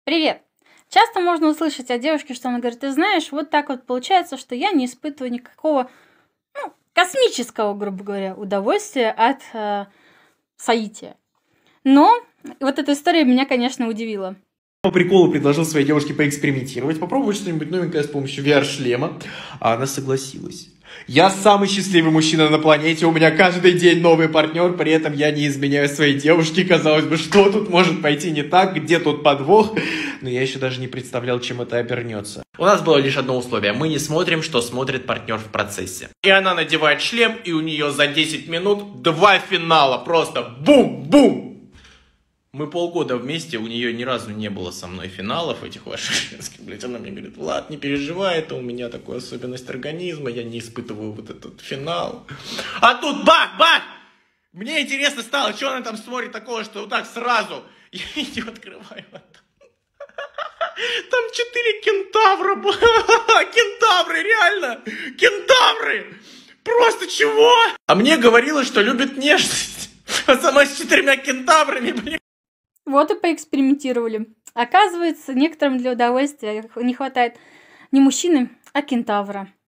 Привет! Часто можно услышать от девушки, что она говорит: ты знаешь, вот так вот получается, что я не испытываю никакого, космического, грубо говоря, удовольствия от соития. Но вот эта история меня, конечно, удивила. По приколу предложил своей девушке поэкспериментировать, попробовать что-нибудь новенькое с помощью VR-шлема, а она согласилась. Я самый счастливый мужчина на планете, у меня каждый день новый партнер, при этом я не изменяю своей девушке. Казалось бы, что тут может пойти не так, где тут подвох? Но я еще даже не представлял, чем это обернется. У нас было лишь одно условие: мы не смотрим, что смотрит партнер в процессе. И она надевает шлем, и у нее за 10 минут 2 финала, просто бум-бум! Мы полгода вместе, у нее ни разу не было со мной финалов этих ваших женских, блядь. Она мне говорит: Влад, не переживай, это у меня такая особенность организма, я не испытываю вот этот финал. А тут бах-бах! Мне интересно стало, что она там смотрит такого, что вот так сразу. Я видео открываю. Там 4 кентавра. Кентавры, реально. Кентавры. Просто чего? А мне говорила, что любит нежность. А сама с 4 кентаврами, блин. Вот и поэкспериментировали. Оказывается, некоторым для удовольствия не хватает не мужчины, а кентавра.